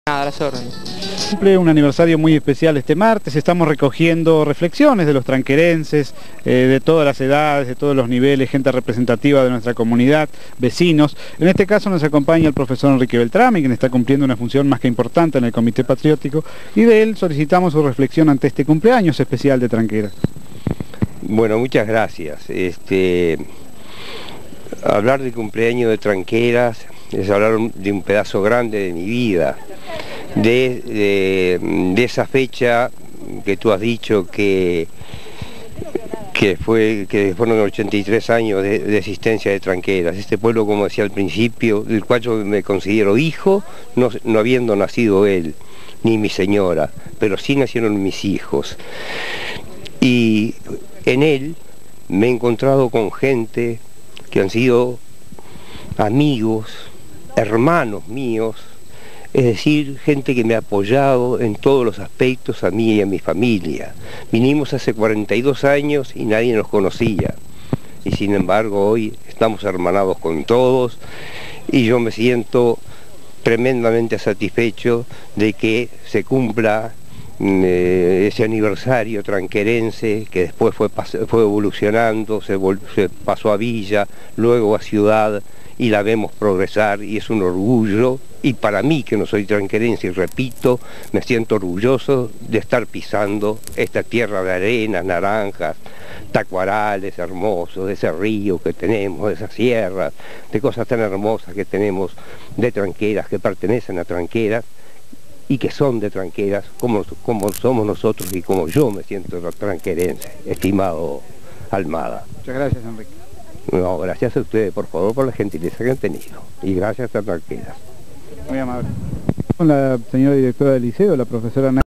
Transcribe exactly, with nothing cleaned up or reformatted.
Nada, a las órdenes. Cumple un aniversario muy especial este martes, estamos recogiendo reflexiones de los tranquerenses, eh, de todas las edades, de todos los niveles, gente representativa de nuestra comunidad, vecinos. En este caso nos acompaña el profesor Enrique Beltrami, quien está cumpliendo una función más que importante en el Comité Patriótico, y de él solicitamos su reflexión ante este cumpleaños especial de Tranqueras. Bueno, muchas gracias. Este, hablar de cumpleaños de Tranqueras es hablar de un pedazo grande de mi vida, de, de, de esa fecha que tú has dicho que, que, fue, que fueron ochenta y tres años de, de existencia de Tranqueras, este pueblo, como decía al principio, del cual yo me considero hijo, no, no habiendo nacido él, ni mi señora, pero sí nacieron mis hijos. Y en él me he encontrado con gente que han sido amigos, hermanos míos, es decir, gente que me ha apoyado en todos los aspectos a mí y a mi familia. Vinimos hace cuarenta y dos años y nadie nos conocía, y sin embargo hoy estamos hermanados con todos, y yo me siento tremendamente satisfecho de que se cumpla eh, ese aniversario tranquerense, que después fue, fue evolucionando, se, se pasó a villa, luego a ciudad, y la vemos progresar, y es un orgullo, y para mí, que no soy tranquerense, y repito, me siento orgulloso de estar pisando esta tierra de arenas, naranjas, tacuarales hermosos, de ese río que tenemos, de esas sierras, de cosas tan hermosas que tenemos de Tranqueras, que pertenecen a Tranqueras, y que son de Tranqueras, como, como somos nosotros y como yo me siento tranquerense, estimado Almada. Muchas gracias, Enrique. No, gracias a ustedes, por favor, por la gentileza que han tenido, y gracias a Tranqueras. Muy amable. Con la señora directora del liceo, la profesora